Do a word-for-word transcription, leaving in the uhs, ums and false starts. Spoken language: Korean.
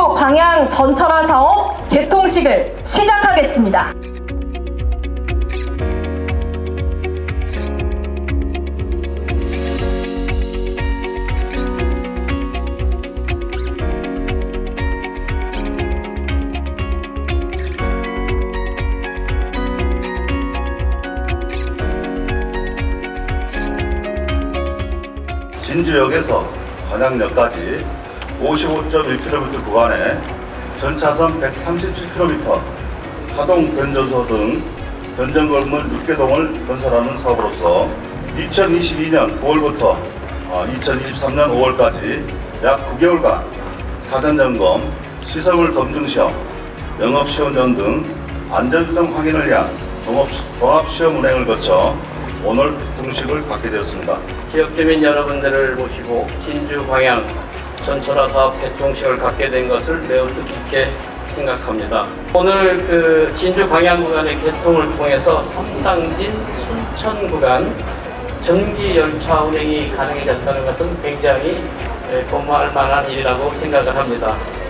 진주 광양 전철화 사업 개통식을 시작하겠습니다. 진주역에서 관양역까지 오십오 점 일 킬로미터 구간에 전차선 백삼십칠 킬로미터, 하동 변전소 등 변전건물 육 개 동을 건설하는 사업으로서 이천이십이 년 구월부터 이천이십삼 년 오월까지 약 구 개월간 사전점검, 시설물 검증시험, 영업시운전 등 안전성 확인을 위한 종합시험 운행을 거쳐 오늘 개통식을 갖게 되었습니다. 지역 주민 여러분들을 모시고 진주 광양 전철화 사업 개통식을 갖게 된 것을 매우 뜻깊게 생각합니다. 오늘 그 진주 광양 구간의 개통을 통해서 삼당진 순천 구간 전기 열차 운행이 가능해졌다는 것은 굉장히 고마울 만한 일이라고 생각을 합니다.